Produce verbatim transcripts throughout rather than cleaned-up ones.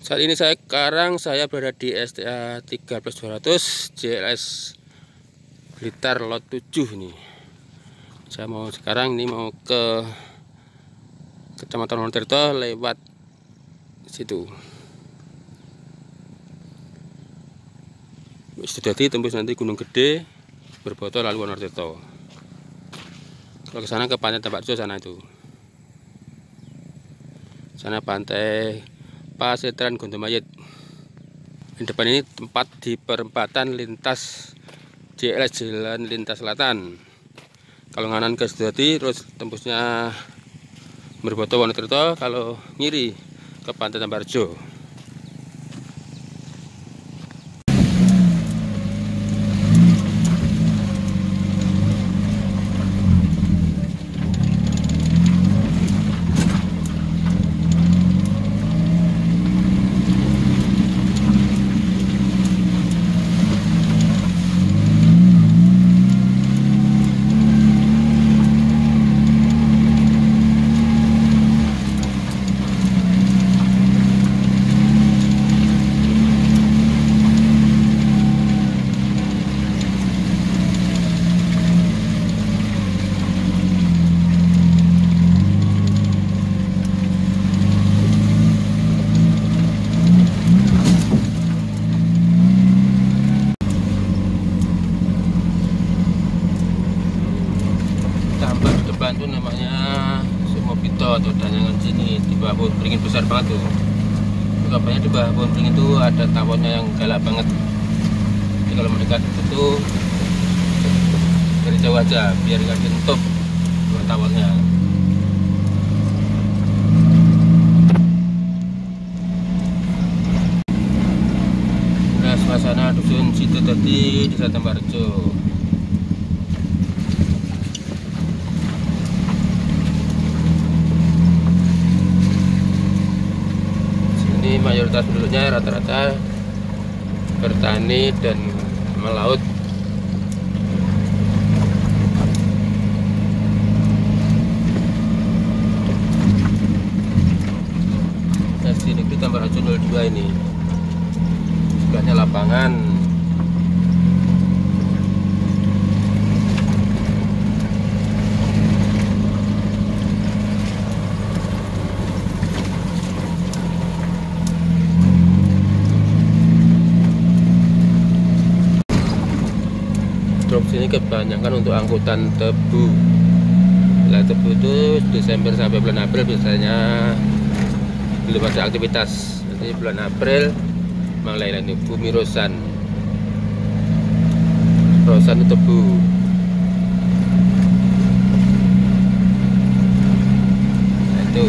Saat ini saya sekarang saya berada di S T A tiga belas dua ratus J L S Blitar lot tujuh nih. Saya mau sekarang ini mau ke Kecamatan Wonotirto lewat situ. Sudah tembus nanti Gunung Gede, Berboto lalu Wonotirto. Kalau ke sana ke Pantai Tambarjo sana itu. Sana pantai Pasetran Gondomayit. Di depan ini tempat di perempatan lintas J L S Jalan Lintas Selatan. Kalau nganan ke Sedati terus tembusnya Berboto Wonotirto, kalau ngiri ke Pantai Tambarjo. Tambak di depan tuh namanya Sumopito atau Danyangan sini, di bawah pohon beringin besar banget tuh. Kabarnya di bawah pohon beringin itu ada tawonnya yang galak banget. Jadi kalau mendekat itu dari jauh aja biar nggak dientup dengan tawonnya. Nah, suasana dusun situ tadi di Tambarjo. Ini mayoritas penduduknya rata-rata bertani dan melaut. S D Negeri Tambarjo nol dua ini sebelahnya lapangan. Truk sini kebanyakan untuk angkutan tebu. Nah, tebu itu Desember sampai bulan April biasanya belum ada aktivitas. Nanti bulan April mulai lagi bumi rosan. Rosan itu tebu. Nah, itu.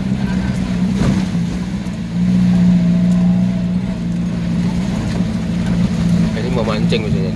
Ini mau mancing misalnya.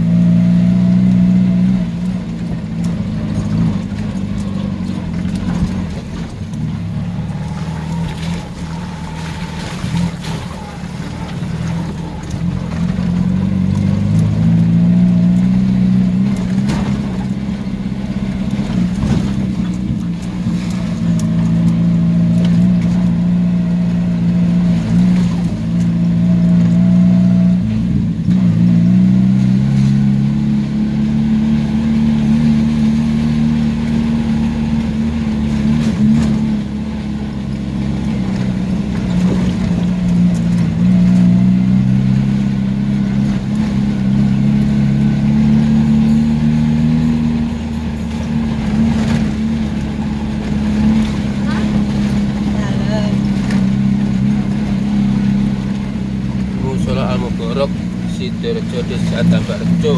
Al-Mubarak Sidoarjo Desa Tambarjo.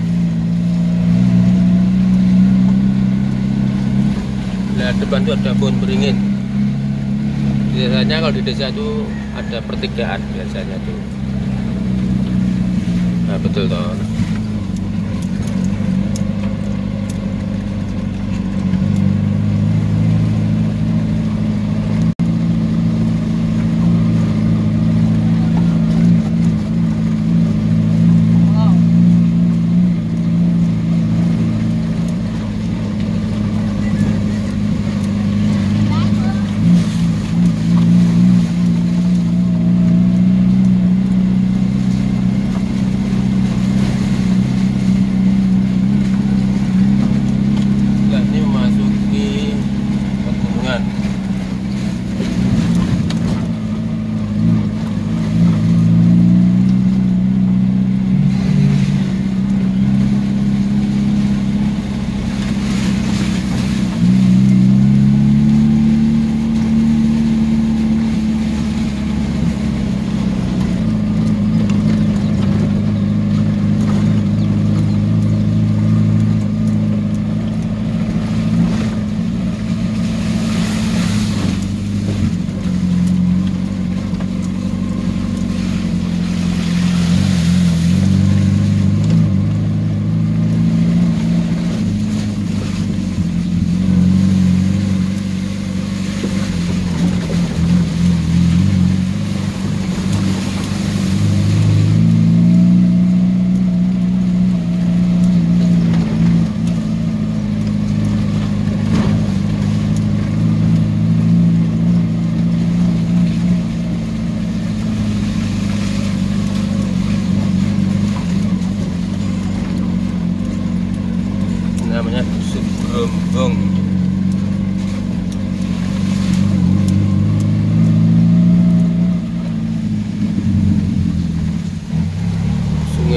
Nah, depan itu ada pohon beringin. Biasanya kalau di desa itu ada pertigaan biasanya tuh. Nah, betul toh.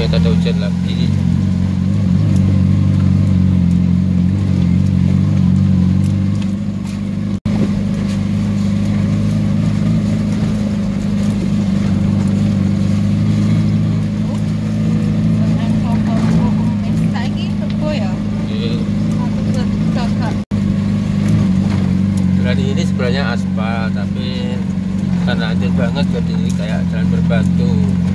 ada hujan lagi. Jalan ini sebenarnya aspal, tapi karena hancur banget jadi kayak jalan berbatu.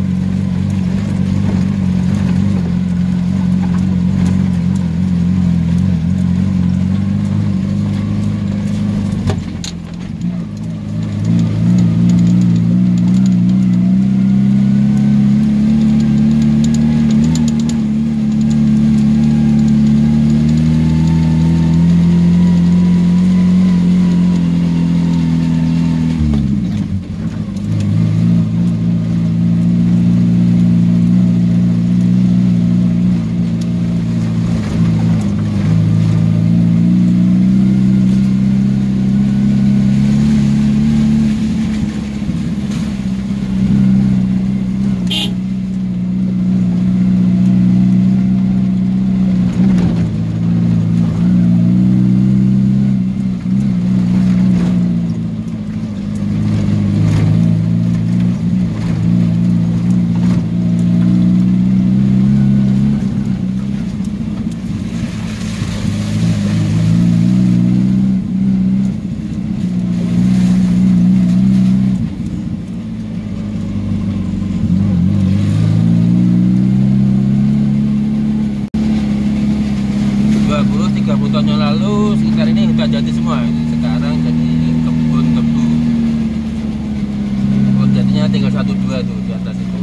tiga puluh tahun yang lalu sekitar ini hutan jati semua, sekarang jadi kebun tebu. Kebun jatinya tinggal satu dua tuh di atas itu.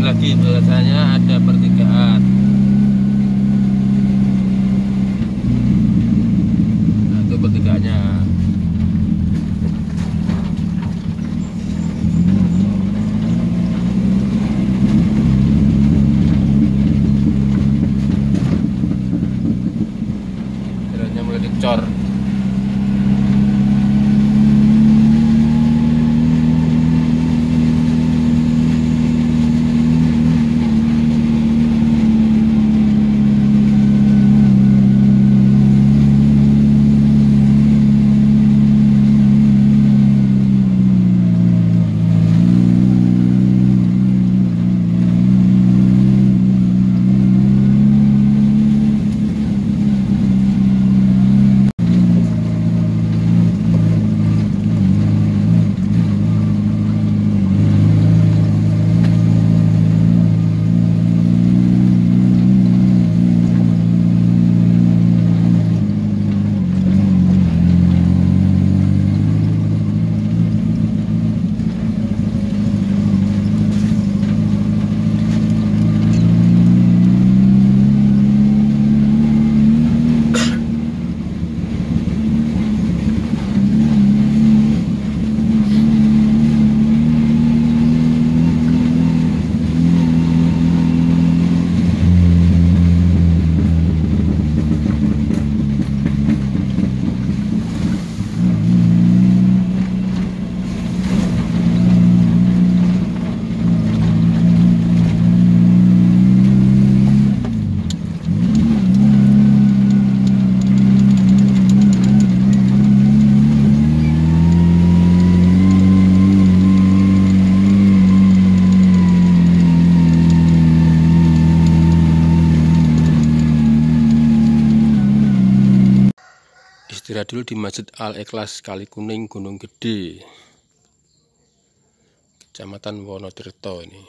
lagi, biasanya ada pertigaan. Nah, itu pertigaannya. Jalannya mulai dicor. Istirahat dulu di Masjid Al-Ikhlas Kali Kuning, Gunung Gede, Kecamatan Wonotirto ini.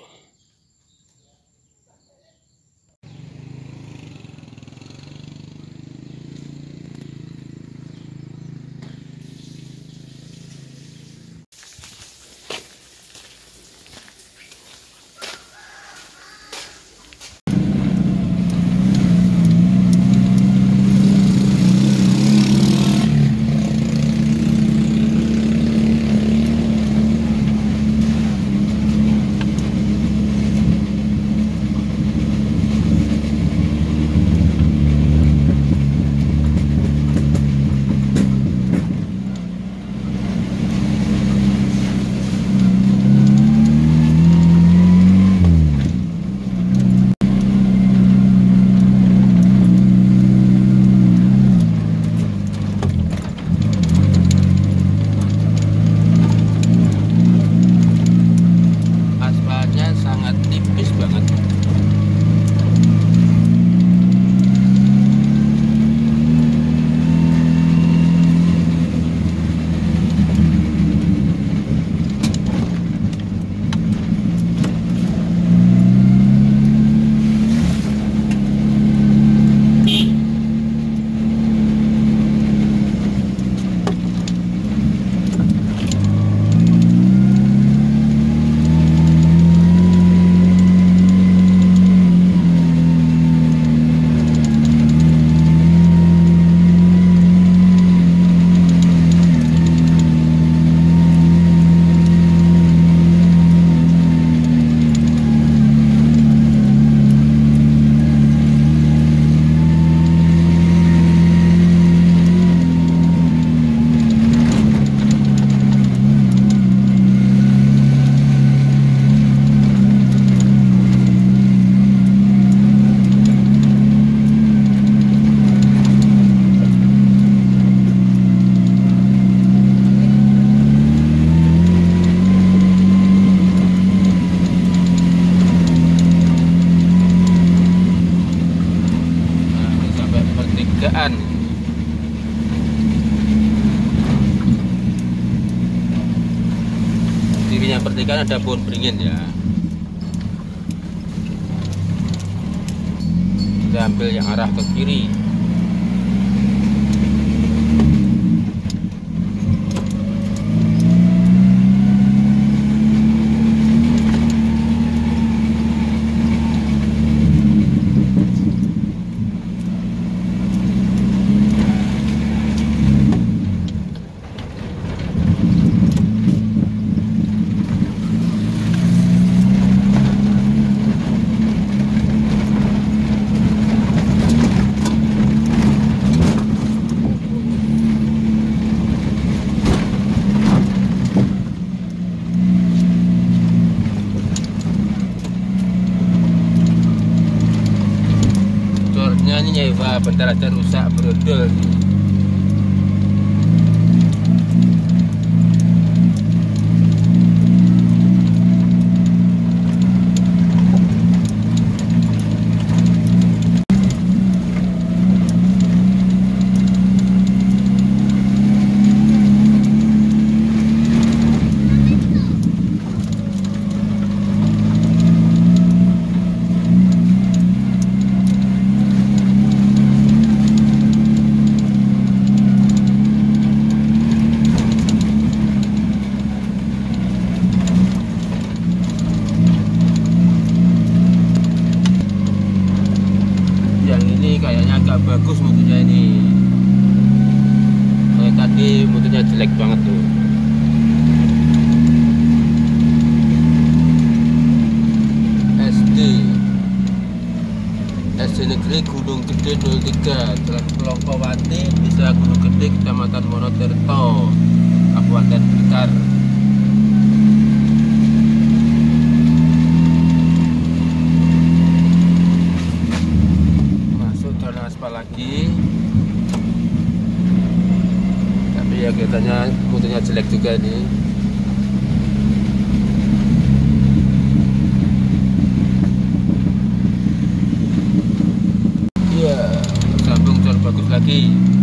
pertigaan. Dirinya pertigaan ada pohon beringin ya. Kita ambil yang arah ke kiri. ini nyewa, bentar aja rusak brodol. Kayaknya agak bagus mutunya ini. Kayak tadi mutunya jelek banget tuh. S D S D Negeri Gunung Gede nol tiga Jalan Pelongkowati, Desa Gunung Gede, Kecamatan Monotirto, Kabupaten Blitar. Lagi tapi ya kelihatannya mutunya jelek juga nih. Iya, sambung jauh bagus lagi.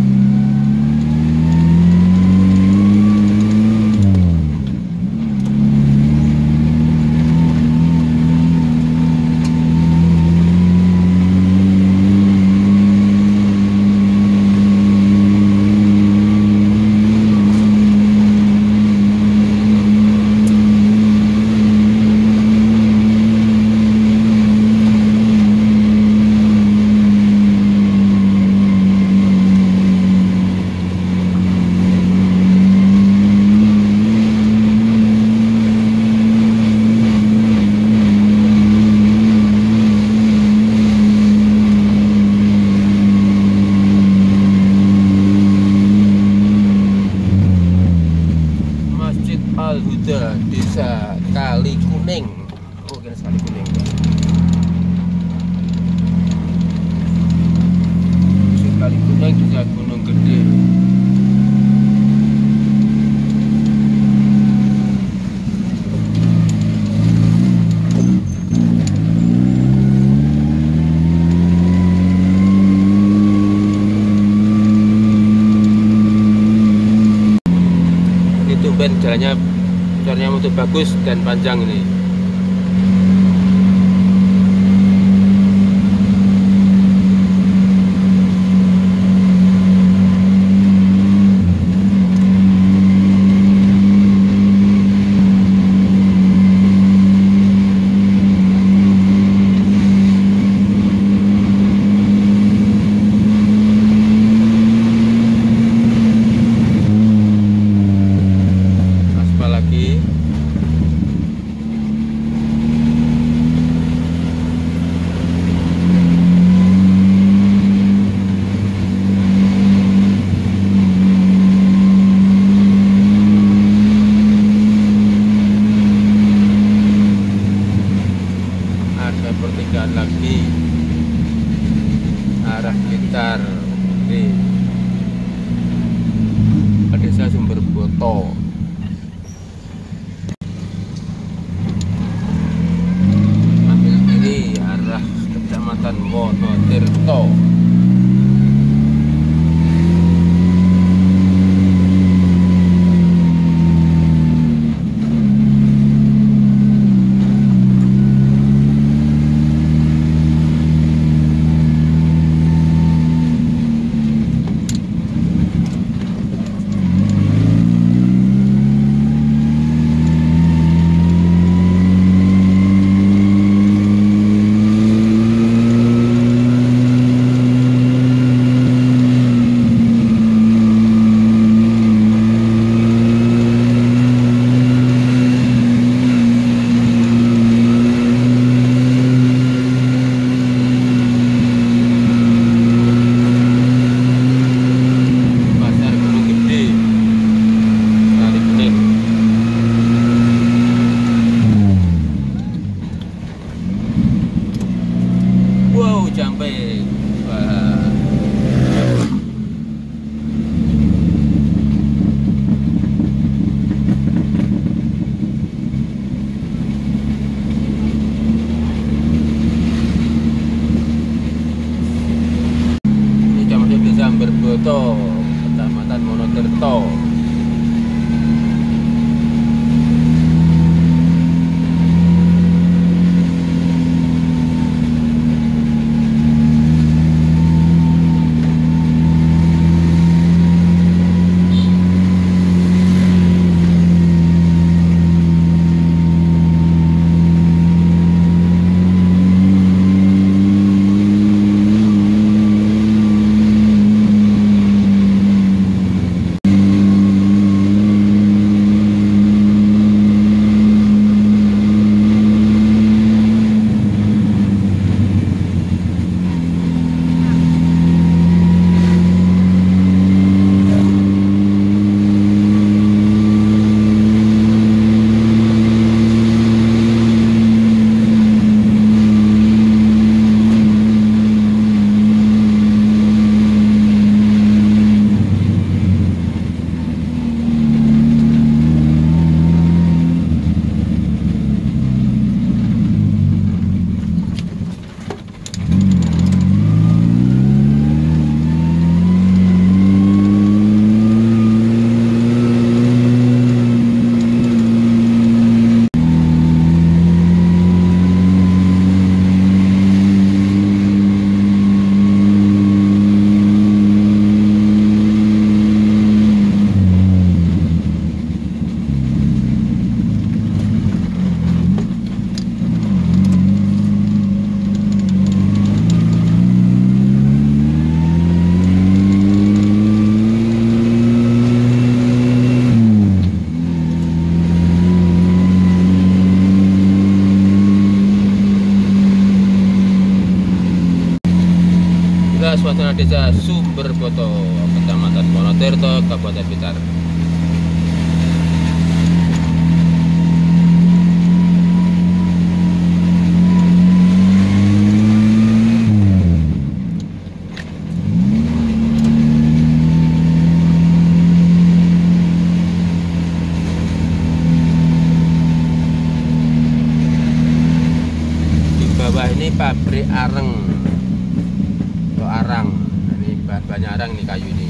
Al-Huda, Desa Kali Kuning. Oh, kira Kali Kuning. Desa Kali Kuning, Desa Gunung Gede. Itu ben jalannya jalannya motor bagus dan panjang ini. Sumbroboto, Kecamatan Monotirto. Suasana desa Sumbroboto, Kecamatan Monotirto, Kabupaten Blitar. Di bawah ini pabrik areng. Arang, ini banyak arang nih kayu ini.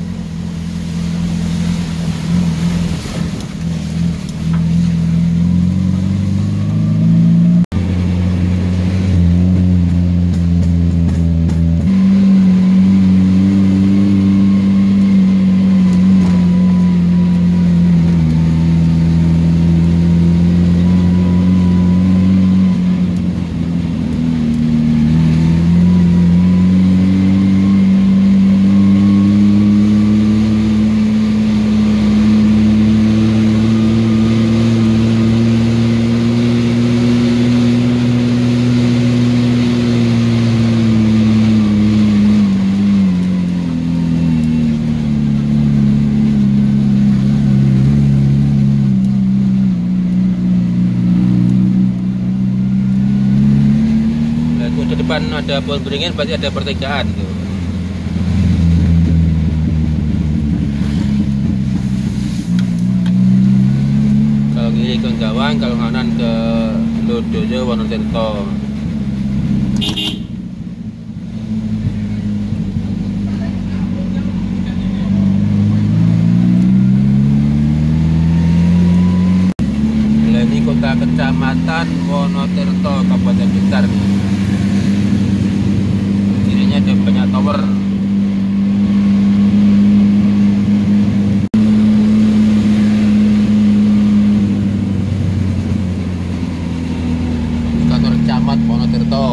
Di depan ada pohon beringin, berarti ada pertigaan tuh. Kalau kiri ke Gawang, kalau kanan ke Lodoyo, Wonotirto. Ini kota Kecamatan Wonotirto, Kabupaten Blitar. Ada banyak tower. Kantor Camat Monotirto.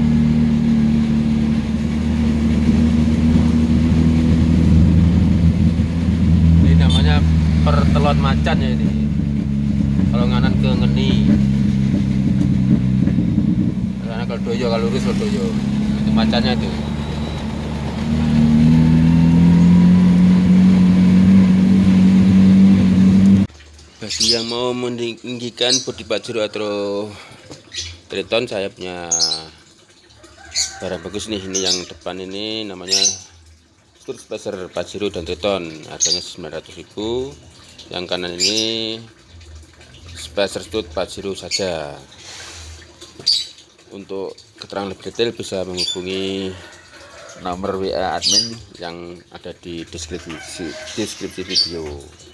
Ini namanya Pertelon Macan ya ini. Kalau nganan ke Ngeni. Karena kalau Doyo, kalau lurus ke Doyo. Itu macannya itu. Bagi yang mau meninggikan bodi Pajero atau Triton, saya punya barang bagus nih. Ini yang depan ini namanya Stud Spacer Pajero dan Triton, harganya sembilan ratus ribu. Yang kanan ini Spacer Stud Pajero saja. Untuk keterangan lebih detail bisa menghubungi nomor W A admin yang ada di deskripsi deskripsi video.